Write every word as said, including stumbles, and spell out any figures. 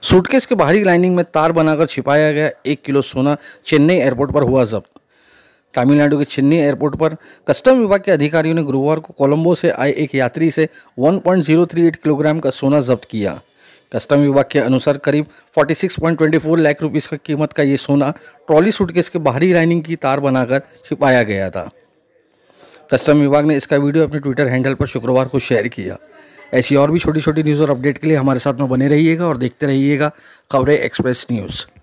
Suitcase के बाहरी lining में तार बनाकर छिपाया गया एक किलो सोना चेन्नई एयरपोर्ट पर हुआ जब्त। तमिलनाडु के चेन्नई एयरपोर्ट पर कस्टम विभाग के अधिकारियों ने गुरुवार को कोलंबो से आए एक यात्री से एक पॉइंट ज़ीरो तीन आठ किलोग्राम का सोना जब्त किया। कस्टम विभाग के अनुसार करीब छियालीस पॉइंट दो चार लाख रुपए की कीमत का ये सोना ट्रॉली सूटकेस के बाहरी लाइनिंग की तार बनाकर छिपाया गया था। कस्टम विभाग ने इसका वीडियो अपने ट्विटर हैंडल पर शुक्रवार को शेयर किया। ऐसी और भी छोटी छोटी न्यूज़ और अपडेट के लिए हमारे साथ में बने रहिएगा और देखते रहिएगा खबरें एक्सप्रेस न्यूज़।